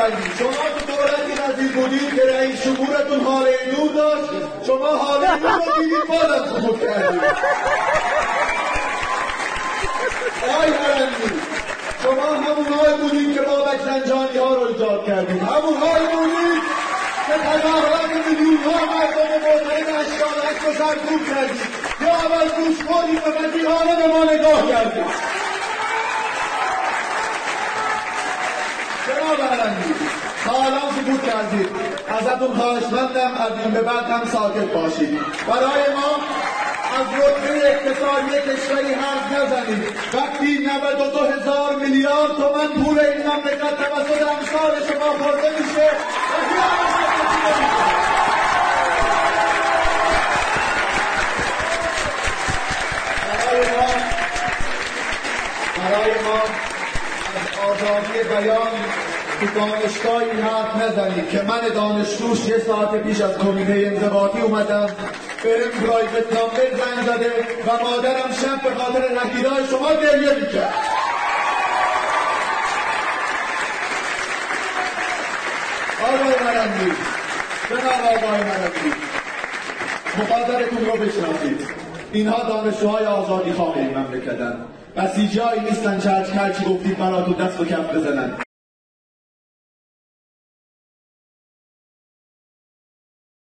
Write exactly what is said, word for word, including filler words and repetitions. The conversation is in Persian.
فرنگی، شما تو دولتی نظیر بودید که رئیس جمهورتون حاله نور داشت، شما حاله نور رو دیدید بازم سقوط کردید. آقای فرنگی، شما همون های بودید که بابک زنجانی ها رو ایجاد کردید، همون های بودید که تظاهرات میلیون ها مردم معترض اشکال عکس و سرکوب کردید، یا اول گوش کنید و وکیلانه به ما نگاه کردید. جناب فرنگی، تا الان سکوت کردید، ازتون خواهشمندم از این به بعد هم ساکت باشید. برای ما از رتبه اقتصادی کشوری حرف نزنید. وقتی نود و دو هزار میلیارد تومن پول این مملکت توسط امثال شما خورده میشه، برای ما برای ما از آزادی بیان تو دانشگاهی حرف نزنید که من دانشجوش یه ساعت پیش از کمیته انضباطی اومدم، برم پرایوت نامبر زنگ زده و مادرم شب به خاطر رهگیرهای شما گریه میکرد. آقای فرنگی، جناب آقای فرنگی، مقادرتون رو بشناسید. اینها دانشجوهای آزادی خواه این مملکتن. بسیجایی نیستن چه هرچی گفتید براتون دست و کف بزنن.